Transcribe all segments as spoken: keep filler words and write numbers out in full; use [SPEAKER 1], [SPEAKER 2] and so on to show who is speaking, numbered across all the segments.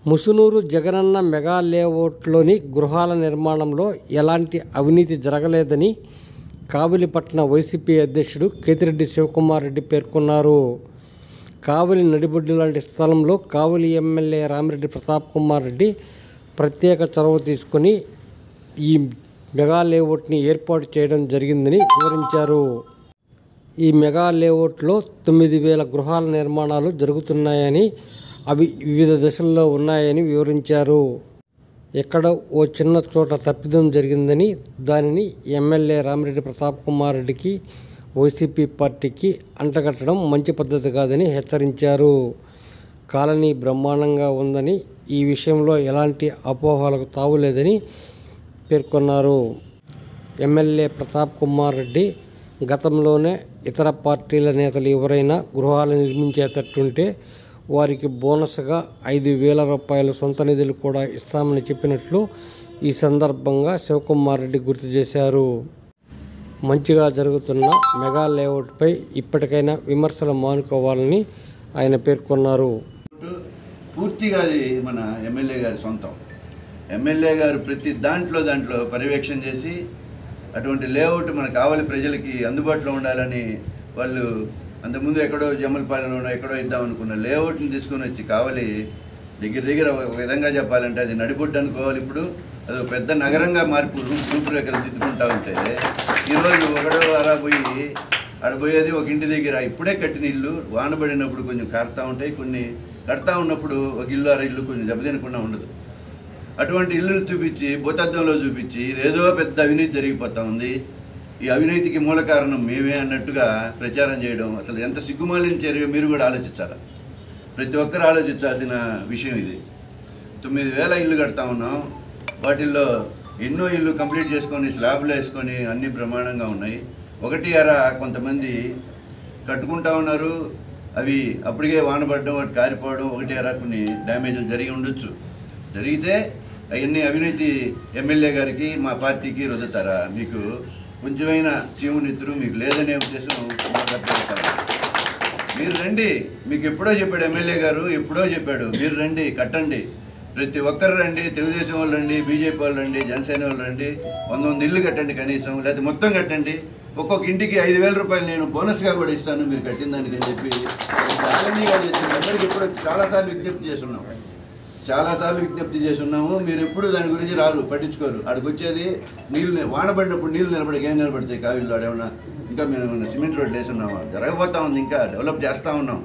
[SPEAKER 1] Musunuru Jagananna mega లేఅవుట్లోని గృహాల నిర్మాణంలో ఎలాంటి అవినీతి జరగలేదని కావలిపట్టణ వైసీపీ అధ్యక్షుడు కేతిరెడ్డి శివకుమార్ రెడ్డి పేర్కొన్నారు. కావలి నడిబొడ్డు లాంటి స్థలంలో కావలి ఎమ్మెల్యే రామిరెడ్డి ప్రతాప్ కుమార్ రెడ్డి ప్రత్యేక చొరవ తీసుకుని ఈ మెగా లేఅవుట్ని ఏర్పాటు చేయడం జరిగిందని వివరించారు. ఈ మెగా లేఅవుట్లో తొమ్మిది వేల గృహాల నిర్మాణాలు జరుగుతున్నాయని, అవి వివిధ దశల్లో ఉన్నాయని వివరించారు. ఎక్కడ ఓ చిన్న చోట తప్పిదం జరిగిందని, దానిని ఎమ్మెల్యే రామిరెడ్డి ప్రతాప్ కుమార్ రెడ్డికి వైసీపీ పార్టీకి అంటగట్టడం మంచి పద్ధతి కాదని హెచ్చరించారు. కాలనీ బ్రహ్మాండంగా ఉందని, ఈ విషయంలో ఎలాంటి అపోహలకు తావులేదని పేర్కొన్నారు. ఎమ్మెల్యే ప్రతాప్ కుమార్ రెడ్డి గతంలోనే ఇతర పార్టీల నేతలు ఎవరైనా గృహాలు నిర్మించేటట్టుంటే వారికి బోనస్గా ఐదు వేల రూపాయల సొంత నిధులు కూడా ఇస్తామని చెప్పినట్లు ఈ సందర్భంగా శివకుమార్ రెడ్డి గుర్తు చేశారు. మంచిగా జరుగుతున్న మెగా లేఅవుట్పై ఇప్పటికైనా విమర్శలు మానుకోవాలని ఆయన పేర్కొన్నారు.
[SPEAKER 2] పూర్తిగా అది మన ఎమ్మెల్యే గారి సొంతం. ఎమ్మెల్యే గారు ప్రతి దాంట్లో దాంట్లో పర్యవేక్షణ చేసి అటువంటి లేఅవుట్ మన కావలి ప్రజలకి అందుబాటులో ఉండాలని వాళ్ళు అంతకుముందు ఎక్కడో జమ్మలపాలెంలోనో ఎక్కడో ఇద్దాం అనుకున్న లేఅవుట్ని తీసుకొని వచ్చి కావలి దగ్గర దగ్గర ఒక విధంగా చెప్పాలంటే అది నడిబొడ్డు అనుకోవాలి. ఇప్పుడు అది ఒక పెద్ద నగరంగా మార్పు రూపురేఖలు దిద్దుకుంటా ఉంటే ఈరోజు ఒకడో అలా పోయి ఆడపోయేది ఒక ఇంటి దగ్గర ఇప్పుడే కట్టిన ఇల్లు వానబడినప్పుడు కొంచెం కారుతూ ఉంటాయి, కొన్ని కడతా ఉన్నప్పుడు ఒక ఇల్లు అర ఇల్లు కొంచెం దెబ్బతినకుండా ఉండదు. అటువంటి ఇల్లులు చూపించి భూతద్దంలో చూపించి ఇదేదో పెద్ద అవినీతి జరిగిపోతూ ఉంది, ఈ అవినీతికి మూల కారణం మేమే అన్నట్టుగా ప్రచారం చేయడం అసలు ఎంత సిగ్గుమాలిన చర్య మీరు కూడా ఆలోచించాలి. ప్రతి ఒక్కరు ఆలోచించాల్సిన విషయం ఇది. తొమ్మిది వేల ఇల్లు కడతా ఉన్నాం, వాటిల్లో ఎన్నో ఇల్లు కంప్లీట్ చేసుకొని స్లాబ్లు వేసుకొని అన్నీ బ్రహ్మాండంగా ఉన్నాయి. ఒకటి అర కొంతమంది కట్టుకుంటా ఉన్నారు, అవి అప్పటికే వానపడడం వాటి కారిపోవడం ఒకటి అర కొన్ని డ్యామేజ్లు జరిగి ఉండొచ్చు. జరిగితే అవన్నీ అవినీతి ఎమ్మెల్యే గారికి మా పార్టీకి రుద్దుతారా? మీకు కొంచెమైనా చీమునిత్తురు మీకు లేదనే ఉద్దేశం మాట్లాడతారు. మీరు రండి, మీకు ఎప్పుడో చెప్పాడు ఎమ్మెల్యే గారు, ఎప్పుడో చెప్పాడు మీరు రండి కట్టండి, ప్రతి ఒక్కరు రండి, తెలుగుదేశం వాళ్ళు రండి, బీజేపీ వాళ్ళు రండి, జనసేన వాళ్ళు రండి, వంద వంద ఇల్లు కట్టండి కనీసం, లేకపోతే మొత్తం కట్టండి, ఒక్కొక్క ఇంటికి ఐదు వేల రూపాయలు నేను బోనస్గా కూడా ఇస్తాను మీరు కట్టిన దానికి అని చెప్పి ఛాలెంజ్గా చేసి అందరికీ ఎప్పుడో చాలాసార్లు విజ్ఞప్తి చేస్తున్నాం చాలాసార్లు విజ్ఞప్తి చేసి ఉన్నాము మీరు ఎప్పుడు దాని గురించి రారు, పట్టించుకోరు. అక్కడికి వచ్చేది నీళ్ళు వానబడినప్పుడు నీళ్ళు నిలబడికి ఏం నిలబడతాయి కావిల్లో ఆడేమన్నా ఇంకా మేము సిమెంట్ రోడ్లు వేసి ఉన్నాము, జరగబోతా ఉంది, ఇంకా డెవలప్ చేస్తూ ఉన్నాం.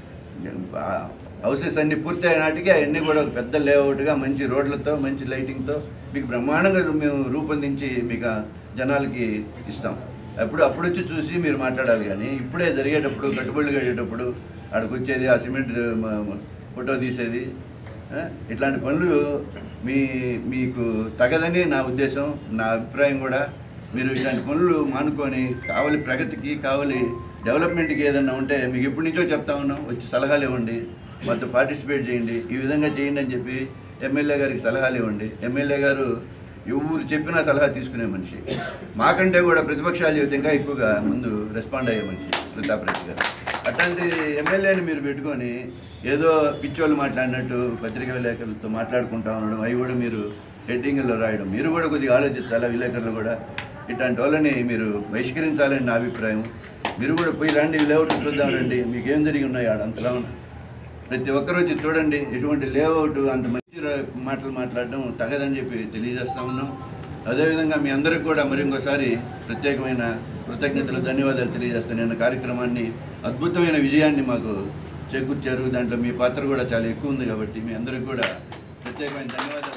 [SPEAKER 2] హౌసెస్ అన్నీ పూర్తయిన నాటికి అవన్నీ కూడా ఒక పెద్ద లేఅవుట్గా మంచి రోడ్లతో మంచి లైటింగ్తో మీకు బ్రహ్మాండంగా మేము రూపొందించి మీకు జనాలకి ఇస్తాం. అప్పుడు అప్పుడు వచ్చి చూసి మీరు మాట్లాడాలి. కానీ ఇప్పుడే జరిగేటప్పుడు కట్టుబడులు కట్టేటప్పుడు అక్కడికి వచ్చేది ఆ సిమెంట్ ఫోటో తీసేది ఇట్లాంటి పనులు మీ మీకు తగదని నా ఉద్దేశం, నా అభిప్రాయం కూడా. మీరు ఇట్లాంటి పనులు మానుకొని కావలి ప్రగతికి కావలి డెవలప్మెంట్కి ఏదన్నా ఉంటే మీకు ఎప్పటి నుంచో చెప్తా ఉన్నాం, వచ్చి సలహాలు ఇవ్వండి, మాతో పార్టిసిపేట్ చేయండి, ఈ విధంగా చేయండి అని చెప్పి ఎమ్మెల్యే గారికి సలహాలు ఇవ్వండి. ఎమ్మెల్యే గారు ఎవరు చెప్పినా సలహా తీసుకునే మనిషి, మాకంటే కూడా ప్రతిపక్షాలు చెబితే ఇంకా ఎక్కువగా ముందు రెస్పాండ్ అయ్యే మనిషి ప్రతాప్ రెడ్డి గారు. అట్లాంటి ఎమ్మెల్యేని మీరు పెట్టుకొని ఏదో పిచ్చోళ్ళు మాట్లాడినట్టు పత్రికా విలేకరులతో మాట్లాడుకుంటా ఉండడం, అవి కూడా మీరు హెడ్డింగ్లో రాయడం, మీరు కూడా కొద్దిగా ఆలోచించాలా. విలేకరులు కూడా ఇట్లాంటి వాళ్ళని మీరు బహిష్కరించాలని నా అభిప్రాయం. మీరు కూడా పోయి రండి, లేఅవుట్ చూద్దాం రండి, మీకు ఏం జరిగి ఉన్నాయి ఆడ అంతలా ప్రతి ఒక్కరు వచ్చి చూడండి. ఎటువంటి లేఅవుట్ అంత మంచి మాటలు మాట్లాడడం తగదని చెప్పి తెలియజేస్తూ ఉన్నాం. అదేవిధంగా మీ అందరికి కూడా మరి ఇంకోసారి ప్రత్యేకమైన కృతజ్ఞతలు, ధన్యవాదాలు తెలియజేస్తాను. నేను కార్యక్రమాన్ని అద్భుతమైన విజయాన్ని మాకు చేకూర్చారు, దాంట్లో మీ పాత్ర కూడా చాలా ఎక్కువ ఉంది కాబట్టి మీ అందరికి కూడా ప్రత్యేకమైన ధన్యవాదాలు.